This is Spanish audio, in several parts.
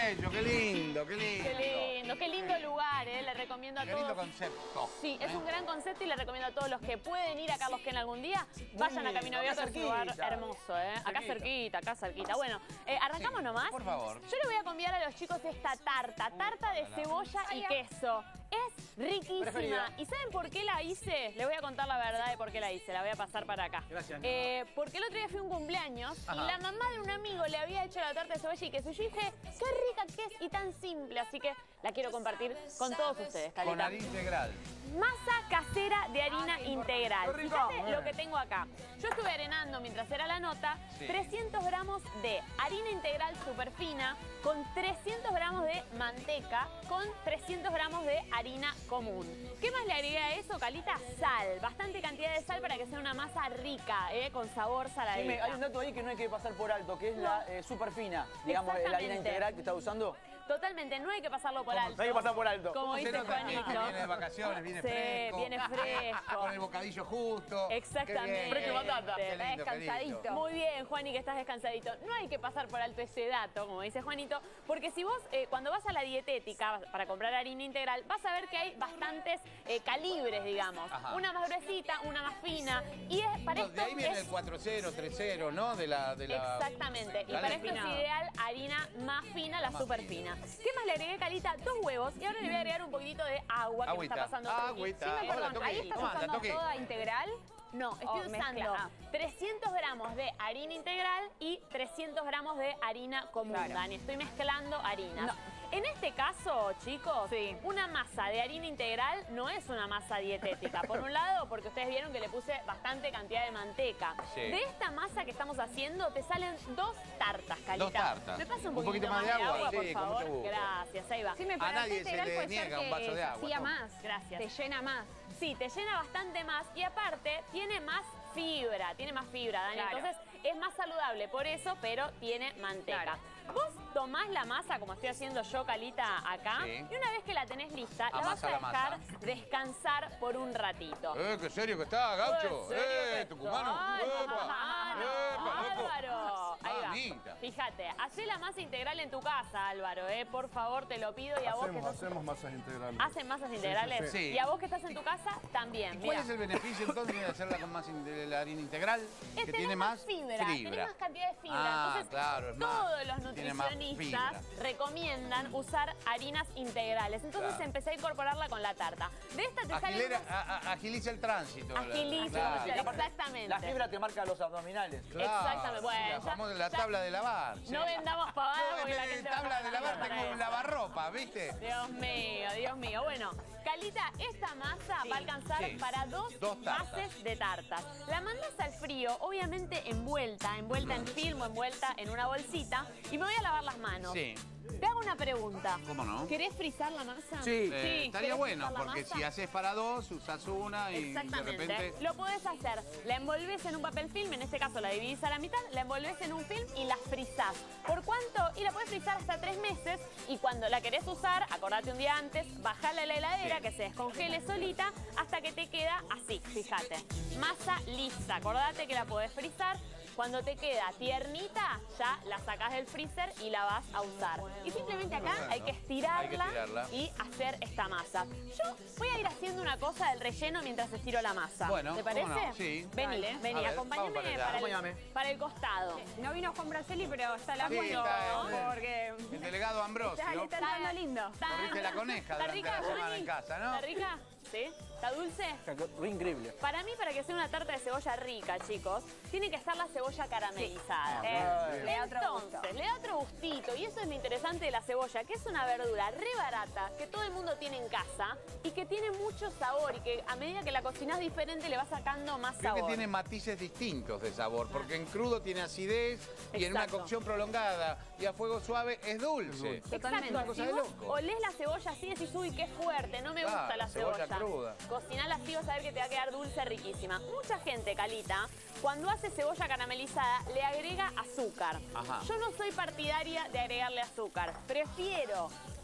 bello, qué lindo, qué lindo. Qué lindo, qué lindo lugar, le recomiendo a todos. Qué lindo concepto. Sí, es un gran concepto y le recomiendo a todos los que pueden ir a Carlos Quena algún día, vayan a Camino Abierto, es un lugar hermoso, Acá cerquita. Bueno, arrancamos nomás. Por favor. Yo les voy a convidar a los chicos esta tarta de cebolla y queso. Es riquísima. Preferida. ¿Y saben por qué la hice? Les voy a contar la verdad de por qué la hice. La voy a pasar para acá. Gracias. Porque el otro día fui a un cumpleaños y Ajá. la mamá de un amigo le había hecho la tarta de cebolla y queso. Y yo dije, qué rica que es y tan simple. Así que la quiero compartir con todos ustedes, Calita. Con harina integral. Masa casera de harina integral. Qué rico. Fíjate lo que tengo acá. Yo estuve arenando mientras era la nota, Sí. 300 gramos de harina integral súper fina, con 300 gramos de manteca, con 300 gramos de harina común. ¿Qué más le agregué a eso, Calita? Sal. Bastante cantidad de sal para que sea una masa rica, con sabor saladita. Sí, hay un dato ahí que no hay que pasar por alto, que es la súper fina, digamos, la harina Exactamente. integral que está usando. Totalmente, no hay que pasarlo por alto. No hay que pasar por alto. Como Se dice nota que Juanito. viene de vacaciones, viene Sí, fresco. viene fresco. Con el bocadillo justo. Exactamente. Qué bien. Fresco y batata. Qué lindo, qué Descansadito. lindo. Muy bien, Juani, que estás descansadito. No hay que pasar por alto ese dato, como dice Juanito, porque si vos, cuando vas a la dietética para comprar harina integral, vas a ver que hay bastantes calibres, digamos. Ajá. Una más gruesita, una más fina. Y es, para No, esto de ahí viene es... el 4-0, 3-0, ¿no? De la... Exactamente. Y Dale. para esto es ideal harina más fina, la Más súper fina. ¿Qué más le agregué, Calita? 2 huevos y ahora le voy a agregar un poquito de agua que me Agüita. está pasando por aquí. Agüita. Sí, me Hola, perdón, Toqui. ahí estás ¿Cómo anda, usando Toqui? ¿Toda integral? No, estoy Oh, usando mezcla. 300 gramos de harina integral y 300 gramos de harina común, Claro. Dani. Estoy mezclando harinas. No. En este caso, chicos, Sí. una masa de harina integral no es una masa dietética. Por un lado, porque ustedes vieron que le puse bastante cantidad de manteca. Sí. De esta masa que estamos haciendo, te salen 2 tartas, Calita. 2 tartas. ¿Me pasa un Un poquito poquito más de agua? por Sí, con favor? mucho gusto. Gracias, ahí va. Sí, me A parece nadie se integral le puede niega ser un vaso que de agua, hacía ¿no? más. Gracias. Te llena más. Sí, te llena bastante más y aparte tiene más fibra, Dani. Claro. Entonces es más saludable por eso, pero tiene manteca. Claro. Vos tomás la masa, como estoy haciendo yo, Calita, acá, Sí. y una vez que la tenés lista, la vas Amasa a la dejar masa. descansar por un ratito. Qué serio que está, Gaucho. ¿En serio que Tucumano. Ay, Epa, loco. Álvaro. Ahí va. Mamita. Fíjate, hacé la masa integral en tu casa, Álvaro, por favor, te lo pido. Y a vos que estás... Hacemos masas integrales. ¿Hacen masas integrales? sí. Y a vos que estás en tu casa, también. ¿Cuál Mirá. es el beneficio entonces de hacerla con más de la harina integral? Es Que tener tiene más fibra, tiene más cantidad de fibra. Ah, Entonces, claro, es más, todos los tiene más nutricionistas fibra. recomiendan usar harinas integrales. Entonces Claro. empecé a incorporarla con la tarta. De esta te sale Agiliza el tránsito. Agiliza, Claro. sí, exactamente. La fibra te marca los abdominales. Claro, Exactamente. Bueno, la ya- famosa la ya- tabla de lavar. sí. No vendamos pavadas porque la gente va a tabla de estar lavar para tengo un eso. lavarropa, ¿viste? Dios mío, Dios mío. Bueno, Calita, esta masa va a alcanzar sí. para dos tartas. bases de tartas. La mandas al frío, obviamente envuelta en film o envuelta en una bolsita, y me voy a lavar las manos. Sí. Te hago una pregunta. ¿Cómo no? ¿Querés frizar la masa? Sí. Estaría ¿querés bueno, frizar la porque masa? si haces para 2, usas una y de Exactamente. repente... Lo podés hacer. La envolvés en un papel film, en este caso la dividís a la mitad, la envolvés en un film y la frizás. ¿Por cuánto? Y la podés frizar hasta 3 meses y cuando la querés usar, acordate un día antes, bajala a la heladera, Sí. que se descongele solita hasta que te queda así, fíjate. Masa lisa. Acordate que la podés frizar. Cuando te queda tiernita, ya la sacás del freezer y la vas a usar. Y simplemente acá hay que estirarla y hacer esta masa. Yo voy a ir haciendo una cosa del relleno mientras estiro la masa. Bueno, ¿te parece? ¿cómo no? Sí. Vení, Dale. vení, A ver, acompáñame vamos para allá. para, Acompáñame. para el costado. No vino Juan Braceli, pero está la Sí, bueno, está, porque El delegado Ambrosio. está andando lindo. Corriste la coneja ¿Está durante rica, la semana Juani? en casa, ¿no? ¿Está rica? ¿Sí? ¿Está dulce? Increíble. Para mí, para que sea una tarta de cebolla rica, chicos, tiene que estar la cebolla caramelizada. Le da otro gusto. Entonces, le da otro gustito. Y eso es lo interesante de la cebolla, que es una verdura re barata, que todo el mundo tiene en casa y que tiene mucho sabor y que a medida que la cocinas diferente le va sacando más Creo sabor. que tiene matices distintos de sabor, porque en crudo tiene acidez y en una Exacto. cocción prolongada y a fuego suave es dulce. Totalmente. Una cosa Si de vos loco. olés la cebolla así, decís, uy, qué fuerte, no me Claro, gusta la cebolla cebolla. cruda. Cocinala así, vas a ver que te va a quedar dulce, riquísima. Mucha gente, Calita, cuando hace cebolla caramelizada, le agrega azúcar. Ajá. Yo no soy partidaria de agregarle azúcar. Prefiero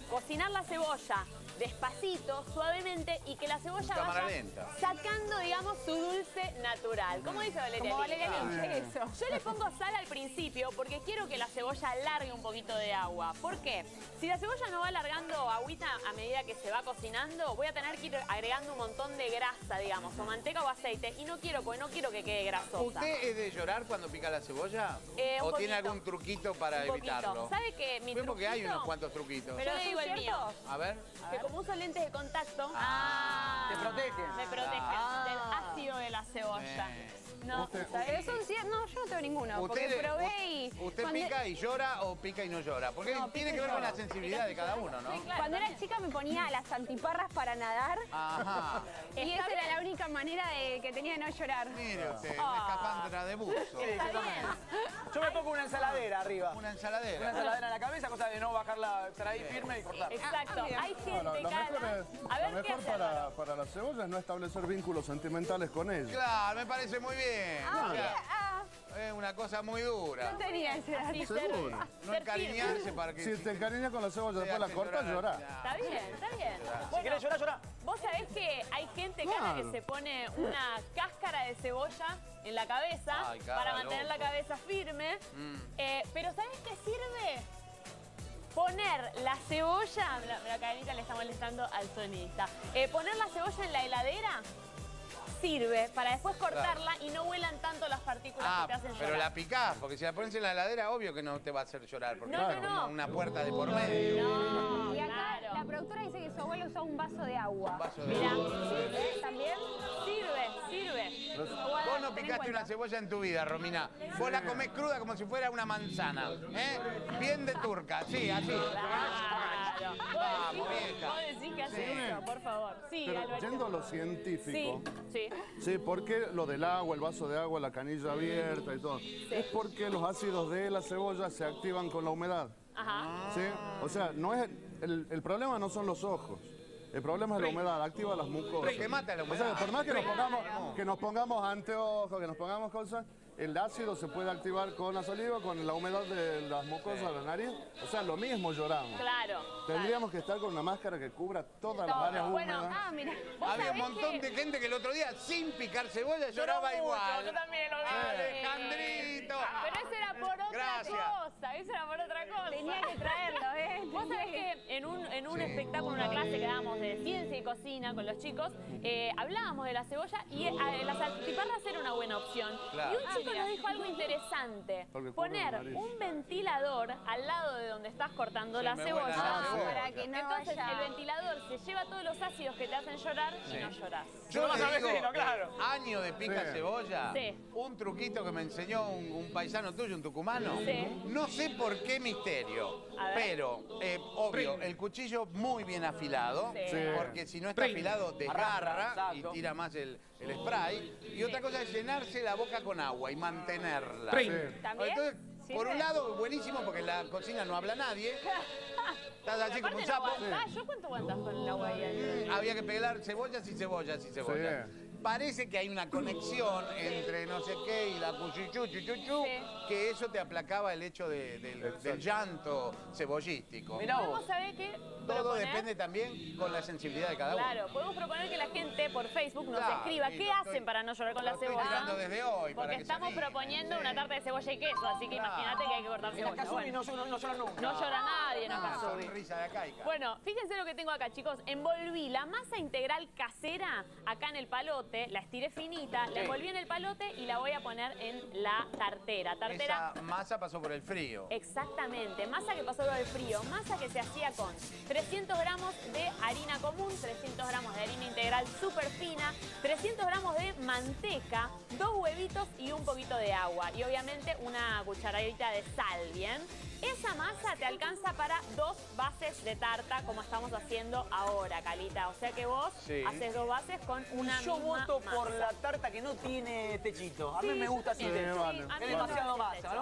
cocinar la cebolla despacito, suavemente, y que la cebolla Cámara vaya lenta. sacando, digamos, su dulce natural. ¿Cómo dice Valeria? Como Valeria Lynch, eso. Yo le pongo sal al principio porque quiero que la cebolla largue un poquito de agua. ¿Por qué? Si la cebolla no va alargando agüita a medida que se va cocinando, voy a tener que ir agregando un montón de grasa, digamos, o manteca o aceite, y no quiero, porque no quiero que quede grasosa. ¿Usted es de llorar cuando pica la cebolla? Un ¿O tiene poquito. algún truquito para Un poquito. evitarlo? ¿Sabe que mi Vemos que hay truquito? unos cuantos truquitos. Pero ¿Yo le digo el cierto? mío. A ver. Que como uso lentes de contacto, Te protege. me protege Ah. del ácido de la cebolla. No, Usted- Pero son ciertos. No, yo no tengo ninguno. Porque probé y. ¿Usted cuando- pica y llora o pica y no llora? Porque No, tiene pica que y ver con lloro. la sensibilidad de cada uno, ¿no? Sí, claro, Cuando era también. chica me ponía las antiparras para nadar. Ajá. Y esa era la única manera que tenía de no llorar. Mire usted, Ah. una escafandra de buzo. Está bien. Yo me pongo una ensaladera arriba. Una Una ensaladera. ensaladera en la cabeza, cosa de no bajarla, estar ahí firme y cortar. Exacto. bien. Hay No, gente, lo mejor, Cala. A lo ver qué mejor hace. para la cebolla es no establecer vínculos sentimentales con ella. Claro, me parece muy bien. O sea, Ah, es una cosa muy dura. no tenía ese dato. Así, Seguro. No ser encariñarse firme. para que... Si te encariñas con la cebolla, te después la hace cortas, llorá. Está bien, está bien. Si Bueno, querés llorar, llorá. vos sabés que hay gente, Cala, Claro. que se pone una cáscara de cebolla en la cabeza Ay, cara, para mantener la loco. cabeza firme. Mm. Pero ¿sabés qué sirve? Poner la cebolla, la cadenita le está molestando al sonista. Poner la cebolla en la heladera sirve para después cortarla y no vuelan tanto las partículas que te hacen llorar. pero la picás, porque si la pones en la heladera, obvio que no te va a hacer llorar, porque No, es no, como no. una puerta de por medio. No, Y acá claro. la productora dice que su abuelo usaba un vaso de agua. Un vaso de Mirá, agua. ¿sirve también? Sirve. Vos no picaste una cebolla en tu vida, Romina. Vos la comés cruda como si fuera una manzana. ¿Eh? Bien de turca, sí, así. Claro. Vamos, vieja. Vos decís que hace eso, por favor. Sí, Pero Alvarito. yendo a lo Sí, científico, sí. sí, porque lo del agua, el vaso de agua, la canilla abierta y todo, es porque los ácidos de la cebolla se activan con la humedad. Ajá. ¿Sí? O sea, no es el problema no son los ojos. El problema es la humedad, activa las mucosas. Que mata la O humedad. sea, por más que nos pongamos anteojos, que nos pongamos cosas, el ácido se puede activar con la saliva, con la humedad de las mucosas de la nariz. O sea, lo mismo lloramos. Claro. Tendríamos que estar con una máscara que cubra todas las áreas Bueno, húmedas. Mira. ¿Vos Había un sabés montón que- de gente que el otro día, sin picar cebolla, lloraba mucho, igual. yo también lo vi. Alejandrito. Pero eso era por otra Gracias. cosa, eso era por otra cosa. Tenía que traerlo, ¿eh? Vos sabés que en un espectáculo, una clase que dábamos de ciencia y cocina con los chicos, hablábamos de la cebolla y las antiparras era una buena opción. Claro. Y un chico nos dijo algo interesante. Porque cubre la Poner nariz. un ventilador al lado de donde estás cortando la me cebolla. vuela la cebolla. Para que no Entonces vaya. el ventilador se lleva todos los ácidos que te hacen llorar y no llorás. Yo No vas le a ver digo, si no, claro. año de pica Sí. cebolla, Sí. un truquito que me enseñó un paisano tuyo, un tucumano. Sí. No sé por qué misterio, A ver. pero obvio, el cuchillo muy bien afilado, Sí. Sí. porque si no está afilado desgarra Arrastra, y exacto. tira más el spray. Y otra cosa es llenarse la boca con agua y mantenerla. Sí. ¿También? Entonces, por ¿Sirve? un lado, buenísimo porque en la cocina no habla nadie. Estás así como un Aparte no sapo. aguantás. ¿Yo cuánto aguantas con el agua ahí? Había que pelar cebollas y cebollas y cebollas. Sí. Parece que hay una conexión entre no sé qué y la cuchuchu, chuchuchu, Sí. que eso te aplacaba el hecho del llanto cebollístico. Mirá vos. ¿Cómo sabés que Todo depende también con la sensibilidad de cada uno. Claro, podemos proponer que la gente por Facebook nos Claro, escriba sí, qué lo hacen estoy- para no llorar con la lo estoy cebolla. tirando desde hoy para Porque que se estamos animen, proponiendo sí. una tarta de cebolla y queso, así que Claro. imagínate que hay que cortar En la cebolla. Kazumi Bueno, no llora nunca. no llora nadie en la Una Kazumi. sonrisa de acaica. Bueno, fíjense lo que tengo acá, chicos. Envolví la masa integral casera acá en el palote, la estiré finita, la envolví en el palote y la voy a poner en la tartera. Tartera. Esa masa pasó por el frío. Exactamente, masa que pasó por el frío, masa que se hacía con 300 gramos de harina común, 300 gramos de harina integral súper fina, 300 gramos de manteca, 2 huevitos y un poquito de agua. Y obviamente una cucharadita de sal, ¿bien? Esa masa te alcanza para 2 bases de tarta, como estamos haciendo ahora, Calita. O sea que vos Sí. haces 2 bases con una Yo misma voto por masa. la tarta que no tiene techito. A mí Sí, me gusta yo así también. techo. vale, Sí, a mí Es me demasiado gusta masa, el ¿no? techo.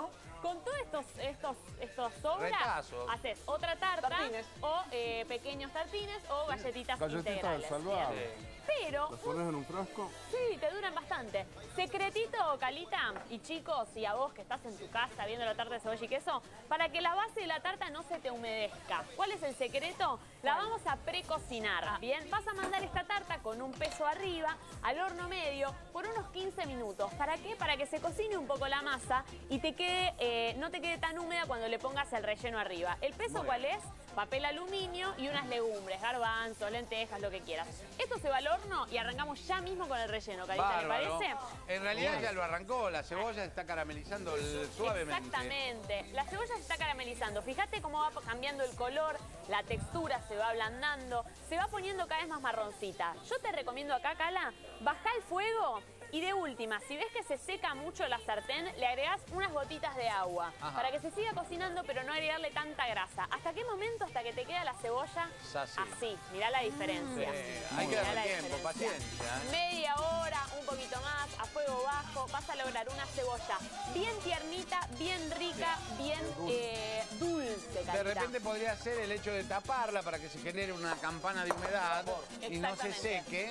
Con todos estos sobras, Retazos. haces otra tarta Tartines. o pequeños tartines o galletitas Galletitas del integrales. salvado. Bien. Pero, Las pones en un frasco. sí, te duran bastante. Secretito, Calita, y chicos, y a vos que estás en tu casa viendo la tarta de cebolla y queso, para que la base de la tarta no se te humedezca. ¿Cuál es el secreto? La vamos a precocinar. Bien, vas a mandar esta tarta con un peso arriba al horno medio por unos 15 minutos. ¿Para qué? Para que se cocine un poco la masa y te quede, no te quede tan húmeda cuando le pongas el relleno arriba. ¿El peso cuál es? Papel aluminio y unas legumbres, garbanzos, lentejas, lo que quieras. Esto se va al horno y arrancamos ya mismo con el relleno, Carita, ¿te Bárbaro. parece? En realidad ya lo arrancó, la cebolla está caramelizando suavemente. Exactamente. La cebolla se está caramelizando. Fíjate cómo va cambiando el color, la textura se va ablandando, se va poniendo cada vez más marroncita. Yo te recomiendo acá, Cala, bajá el fuego. Y de última, si ves que se seca mucho la sartén, le agregás unas gotitas de agua para que se siga cocinando, pero no agregarle tanta grasa. ¿Hasta qué momento? Hasta que te queda la cebolla así. Mirá la diferencia. Hay que Mirá darle la tiempo, diferencia. paciencia. Media hora, un poquito más, a fuego bajo, vas a lograr una cebolla bien tiernita, bien rica, bien dulce, De Carita. repente podría ser el hecho de taparla para que se genere una campana de humedad y no se seque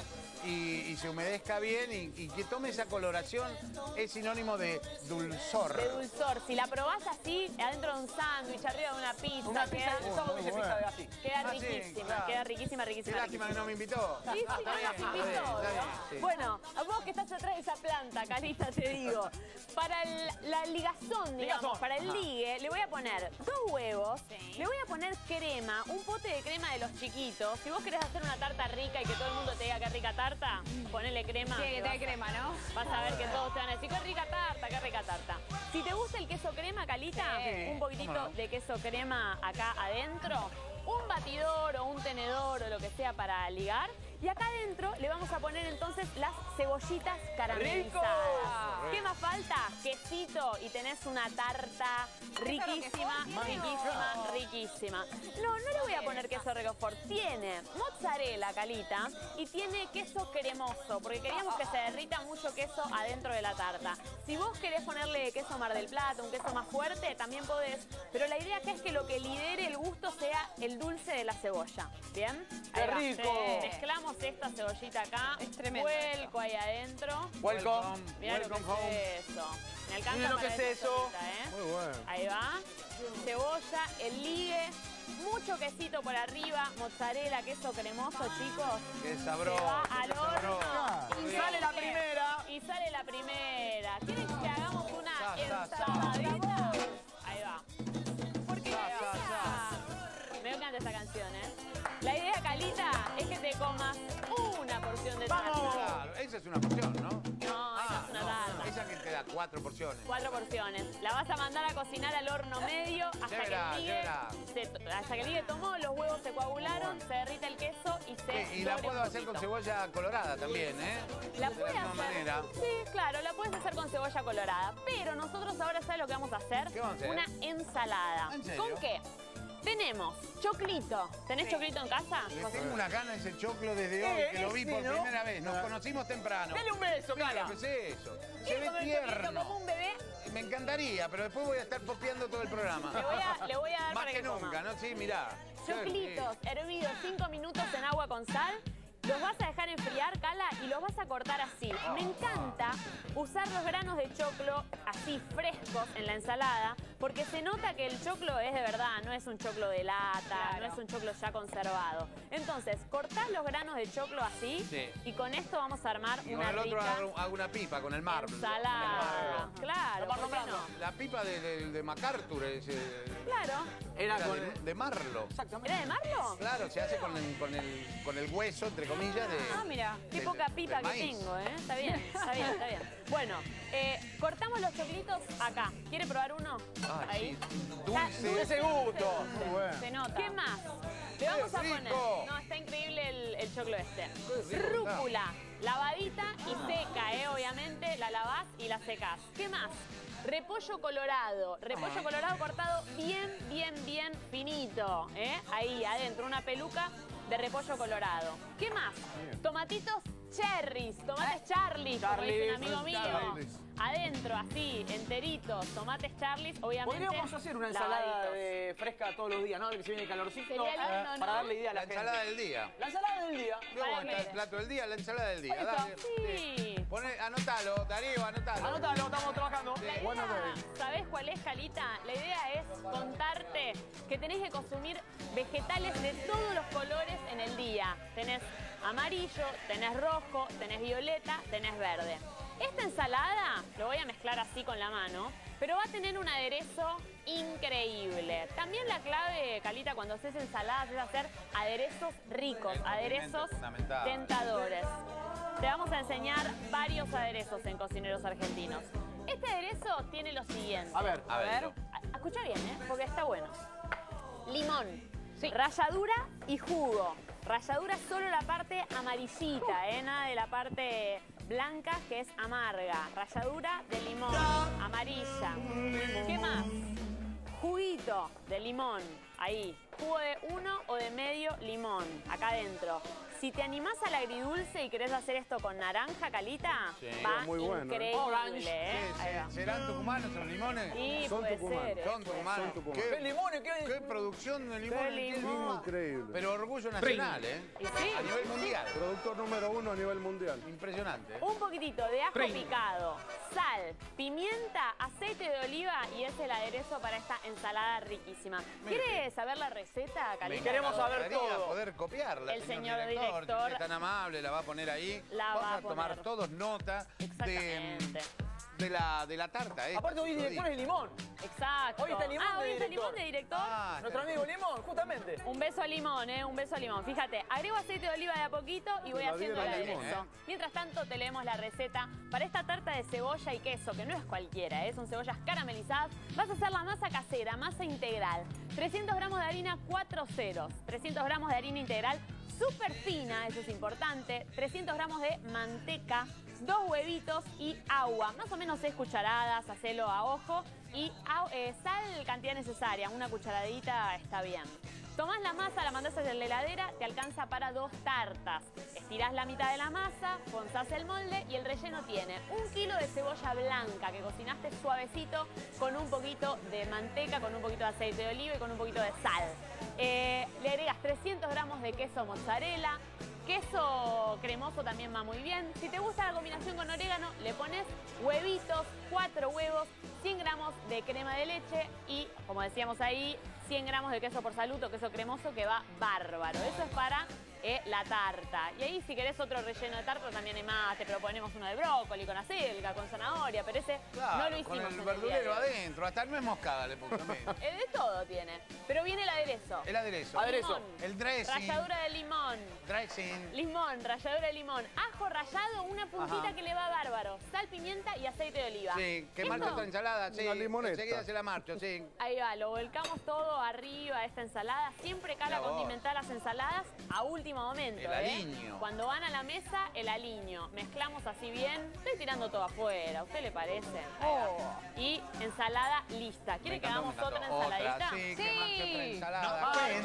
y se humedezca bien y que tome esa coloración es sinónimo de dulzor. De dulzor. Si la probás así, adentro de un sándwich, arriba de una pizza, Una pizza, queda, el sábado dice pizza de así. queda Ah, sí, riquísima, claro. queda riquísima, Qué riquísima. lástima que no me invitó. Sí, sí, no nos invitó, está bien, ¿no? sí. Bueno, a vos que estás atrás de esa planta, Carita, te digo. Para la ligazón, digamos, Ligazón. para el ligue, le voy a poner 2 huevos, le voy a poner crema, un pote de crema de los chiquitos. Si vos querés hacer una tarta rica y que todo el mundo te diga qué rica tarta, ponele crema. Sí, que que te da vas a- crema, ¿no? Vas a ver que todos te van a decir, qué rica tarta, qué rica tarta. Si te gusta el queso crema, Calita, Sí. un poquitito de queso crema acá adentro, un batidor o un tenedor o lo que sea para ligar. Y acá adentro le vamos a poner entonces las cebollitas caramelizadas. ¿Qué más falta? Quesito y tenés una tarta riquísima, riquísima, riquísima. No le voy a poner queso Roquefort. Tiene mozzarella, Calita, y tiene queso cremoso, porque queríamos que se derrita mucho queso adentro de la tarta. Si vos querés ponerle queso Mar del Plata, un queso más fuerte, también podés. Pero la idea acá es que lo que lidere el gusto sea el dulce de la cebolla. ¿Bien? ¡Qué Ahí va. rico! Mezclamos esta cebollita acá. Es tremendo Vuelco ahí adentro. Welcome. Mirá lo Welcome que home. es eso. Me alcanza Miren lo para que es esta eso. solita, ¿eh? Muy bueno. Ahí va. Cebolla, el ligue, mucho quesito por arriba, mozzarella, queso cremoso, chicos. Qué Se sabroso. va al qué sabroso. horno. Y sale la primera. Y sale la primera. ¿Quieren que hagamos una Sa, sa, sa. ensaladita? Ahí va. Porque la Sa, sa, idea... Me encanta esta canción, ¿eh? La idea, Calita, es que te comas una porción de tarta. Claro, esa es una porción, ¿no? No, esa es una tarta. Esa que te da 4 porciones. 4 porciones. La vas a mandar a cocinar al horno medio hasta Ya verá, que el ya verá. hasta que el ligue tomó, los huevos se coagularon, se derrite el queso y se Sí, y la dore puedo un hacer con poquito. cebolla colorada también, ¿eh? La De puedes la misma hacer. manera. Sí, claro, la puedes hacer con cebolla colorada. Pero nosotros ahora, ¿sabes lo que vamos a hacer? ¿Qué vamos a hacer? Una ensalada. ¿En serio? ¿Con qué? Tenemos choclito. ¿Tenés choclito en casa? Le tengo una gana a ese choclo desde hoy, que lo vi por ¿no? primera vez. Nos conocimos temprano. Dale un beso, Mira Cala. lo que es eso. Se ¿Quiere ve comer choclito como tierno. un bebé? Me encantaría, pero después voy a estar popeando todo el programa. Le voy a dar Más para que que coma. nunca, ¿no? Sí, mirá. Choclitos hervidos 5 minutos en agua con sal. Los vas a dejar enfriar, Cala, y los vas a cortar así. Me encanta usar los granos de choclo así frescos en la ensalada, porque se nota que el choclo es de verdad, no es un choclo de lata, no es un choclo ya conservado. Entonces, cortás los granos de choclo así, Sí. y con esto vamos a armar Con una el otro rica hago una pipa con el marble. ensalada. Claro, ¿por qué no? La pipa de MacArthur, Claro. Era era con... de marlo. Exactamente. ¿Era de Marlo? Claro, se hace con el hueso, entre comillas, de... Ah, mira, qué del- poca pipa del que maíz. tengo, ¿eh? Está bien, está bien, está bien. Bueno, cortamos los choclitos acá. ¿Quiere probar uno? Ay, Ahí. sí, Está dulce. Ese gusto. Muy bueno. Se nota. ¿Qué más? Le vamos a rico! poner... No, está increíble el choclo este. Qué rico Rúcula, lavadita y seca, obviamente. La lavás y la secás. ¿Qué más? Repollo colorado. Repollo colorado cortado bien, bien, bien finito. Ahí adentro, una peluca de repollo colorado. ¿Qué más? Tomatitos cherries, tomates Charlie, como dice un amigo mío. Charlies. Adentro, así, enteritos, tomates Charlies, obviamente. Podríamos hacer una ensalada lavaditos. fresca todos los días, ¿no? Que se viene calorcito. Sería lindo, ¿no? Para darle idea a la, La gente. ensalada del día. La ensalada del día. ¿Cómo Para está el que- plato del día? La ensalada del día. Ahí está, Dale. sí. Anótalo, Darío, anótalo. Anótalo, estamos trabajando. La idea, Bueno, ¿sabés cuál es, Calita? La idea es contarte que tenés que consumir vegetales de todos los colores en el día. Tenés amarillo, tenés rojo, tenés violeta, tenés verde. Esta ensalada, lo voy a mezclar así con la mano, pero va a tener un aderezo increíble. También la clave, Calita, cuando haces ensaladas es hacer aderezos ricos, aderezos fundamental. tentadores. Te vamos a enseñar varios aderezos en Cocineros Argentinos. Este aderezo tiene lo siguiente. A ver. A ver. Escucha bien, porque está bueno. Limón, ralladura y jugo. Ralladura solo la parte amarillita, nada de la parte blanca que es amarga. Ralladura de limón, amarilla. ¿Qué más? Juguito de limón, ahí. Jugo de 1 o de medio limón, acá adentro. Si te animás al agridulce y querés hacer esto con naranja, Calita, Sí. va Muy bueno, increíble, Orange. Ahí va. ¿Serán tucumanos los limones? Sí, Son puede tucumanos. ser. Son tucumanos. Son tucumanos. ¿Qué limones? ¿Qué producción de limones? Qué tiene? limón. Increíble. Pero orgullo nacional, ¿eh? Y sí. A nivel mundial. Productor número 1 a nivel mundial. Impresionante. Un poquitito de ajo picado, sal, pimienta, aceite de oliva y es el aderezo para esta ensalada riquísima. ¿Quieres saber la receta, Calita? Queremos saber gustaría todo. poder copiarla, El señor director. Si es tan amable, la va a poner ahí. La Vamos va a a tomar poner. todos nota Exactamente. de la tarta. Aparte hoy director es Limón. Exacto. Hoy está Limón de hoy está director. Limón de director. Ah, Nuestro amigo Limón, justamente. Un beso a Limón, un beso a Limón. Fíjate, agrego aceite de oliva de a poquito y voy la haciendo el vida de aderezo. Limón, Mientras tanto, te leemos la receta para esta tarta de cebolla y queso, que no es cualquiera, son cebollas caramelizadas. Vas a hacer la masa casera, masa integral. 300 gramos de harina 4 ceros, 300 gramos de harina integral súper fina, eso es importante, 300 gramos de manteca, 2 huevitos y agua, más o menos 6 cucharadas, hacelo a ojo, y sal, cantidad necesaria, una cucharadita está bien. Tomás la masa, la mandás a la heladera, te alcanza para 2 tartas. Estirás la mitad de la masa, ponzás el molde y el relleno tiene 1 kilo de cebolla blanca que cocinaste suavecito con un poquito de manteca, con un poquito de aceite de oliva y con un poquito de sal. Le agregas 300 gramos de queso mozzarella. Queso cremoso también va muy bien. Si te gusta la combinación con orégano, le pones huevitos, 4 huevos, 100 gramos de crema de leche y, como decíamos ahí, 100 gramos de queso por saluto, queso cremoso, que va bárbaro. Eso es para la tarta. Y ahí, si querés otro relleno de tarta, también hay más. Te proponemos uno de brócoli, con acelga, con zanahoria, pero ese Claro, no lo hicimos con en el el verdulero día de hoy. adentro. Hasta nuez moscada le puso. De todo tiene. Pero viene el aderezo. El aderezo. Aderezo. Limón, El dressing. ralladura de limón. Dressing. Limón, ralladura de limón, ajo rallado, una puntita Ajá. que le va bárbaro, sal, pimienta y aceite de oliva. Sí, que Esto- marcha otra ensalada. Sí, Una limoneta. enseguida se la marcho, sí. Ahí va, lo volcamos todo arriba de esta ensalada. Siempre cala Mirá vos. condimentar las ensaladas a último momento. El aliño. Cuando van a la mesa, el aliño. Mezclamos así bien. Estoy tirando todo afuera, ¿a usted le parece? Ahí va. Y ensalada lista. ¿Quiere que hagamos otra ensaladita? Sí, que marche otra ensalada.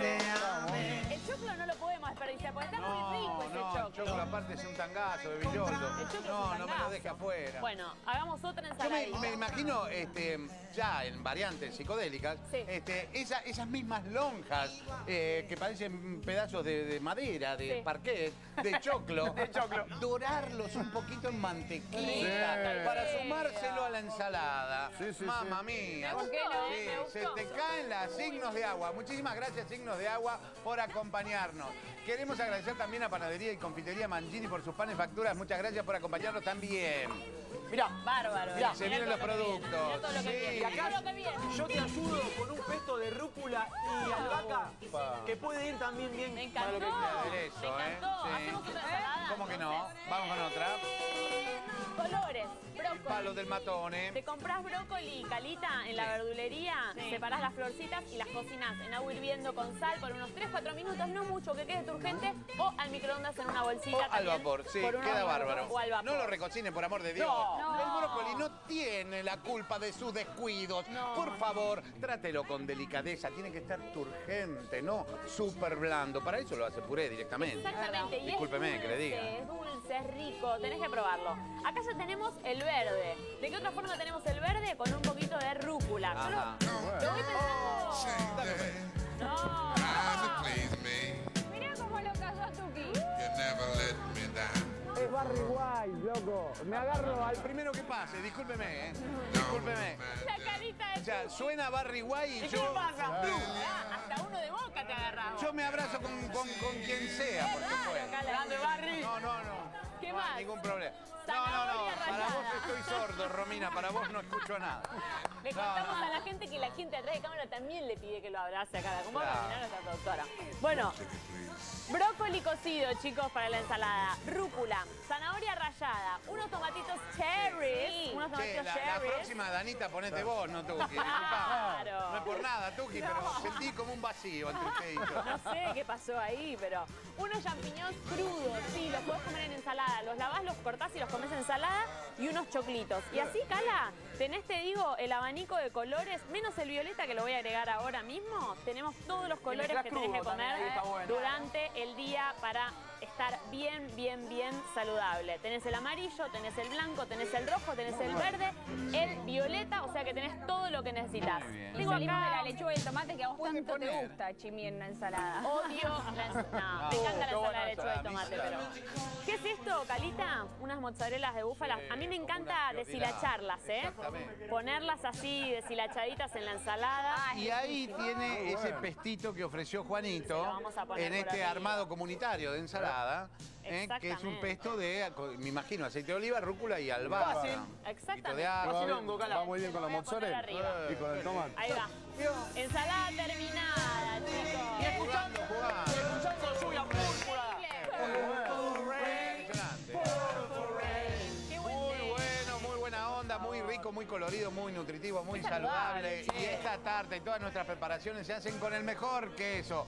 El choclo no lo podemos desperdiciar porque está muy rico ese el choclo aparte es un tangazo de Villoldo. El choclo es No, un no me lo tangazo. deje afuera. Bueno, hagamos otra Yo ensaladita. me imagino, ya en variantes psicodélicas, Sí. esas mismas lonjas que parecen pedazos de madera, de Sí. parquet, de choclo, dorarlos un poquito en mantequilla Sí. para sumárselo a la ensalada. Sí, sí, Mamma sí. mía. ¿Por qué no? Sí, Me se gustó. te caen las Signos de Agua. Muchísimas gracias, Signos de Agua, por acompañarnos. Queremos agradecer también a Panadería y Confitería Mangini por sus panes y facturas. Muchas gracias por acompañarnos también. Mirá, Bárbaro. Mirá, se vienen todo los lo que viene, productos. mirá todo lo que Sí. viene. y acá Mirá lo que viene. yo te ayudo con un pesto de rúcula y albahaca que puede ir también bien Me para lo encantó. que aderezo, Me encantó. Sí. ¿Hacemos otra ensalada? ¿Cómo que no? Vamos con otra. Colores, brócoli. Palo del matón, Te compras brócoli, Calita, en la verdulería, separás las florcitas y las cocinas en agua hirviendo con sal por unos 3-4 minutos, no mucho, que quede turgente, o al microondas en una bolsita O al también, vapor, sí, por unos queda minutos, bárbaro. o al vapor. No lo recocine, por amor de Dios. No. El brócoli no tiene la culpa de sus descuidos. Por favor, trátelo con delicadeza. Tiene que estar turgente, no súper blando. Para eso lo hace puré directamente. Exactamente, y Discúlpeme es que le diga. es dulce, es rico, tenés que probarlo. Acá ya tenemos el verde. ¿De qué otra forma tenemos el verde? Con un poquito de rúcula. Yo Ajá. lo voy pensando. No. Mirá cómo lo casó a Tuki. Es Barry White, loco. Me agarro al Primero que pase, discúlpeme, Discúlpeme. La carita de O sea, suena Barry White y ¿Qué yo... pasa? Hasta uno de Boca te agarraba. Yo me abrazo con quien sea, por supuesto. Grande Barry. No. ¿Qué No hay más? ningún problema. Zanahoria Para rallada. vos estoy sordo, Romina. Para vos no escucho nada. Le contamos a la gente que la gente atrás de cámara también le pide que lo abrace a cada como Claro. Romina, nuestra productora. Bueno, brócoli cocido, chicos, para la ensalada. Rúcula, zanahoria rallada, unos tomatitos cherries. Unos Che, tomatitos la cherries. próxima, Danita, ponete vos, no Tuki. Disculpá. Claro. No es por nada, Tuki, pero sentí como un vacío entre usted y yo. No sé qué pasó ahí, pero unos champiñones crudos, sí, los podés comer en ensalada. Los lavás, los cortás y los comes en ensalada y unos choclitos. Y así, Cala, tenés, te digo, el abanico de colores, menos el violeta que lo voy a agregar ahora mismo. Tenemos todos los colores mezclás que tenés que crudo también, comer ahí está bueno. durante el día para estar bien saludable. Tenés el amarillo, tenés el blanco, tenés el rojo, tenés el verde, el violeta, o sea que tenés todo lo que necesitas. Muy bien. Y Tengo salimos de acá... la lechuga y el tomate que a vos tanto te poner. gusta, Chimi, en una ensalada. Odio la ensalada. No, me encanta la qué buena ensalada de lechuga y ensalada, tomate, mi pero... ensalada. ¿Qué es esto, Calita? Unas mozzarellas de búfala. A mí me encanta unas deshilacharlas, ¿eh? Exactamente. Ponerlas así, deshilachaditas en la ensalada. Y ahí tiene ese pestito que ofreció Juanito Se lo vamos a poner en por este arriba. armado comunitario de ensalada, que es un Exactamente. pesto de, me imagino, aceite de oliva, rúcula y albahaca. Fácil. Un poquito de Exactamente. ajo. Facilongo, Cala. Va muy bien con la Voy a poner mozzarella arriba. y con el tomate. Ahí va. Ensalada terminada, chicos. Jugando. Escuchando lluvia púrpura. Impresionante. Qué buen Muy té. bueno, muy buena onda, muy rico, muy colorido, muy nutritivo, muy Muy saludable, saludable. che. Y esta tarta y todas nuestras preparaciones se hacen con el mejor queso.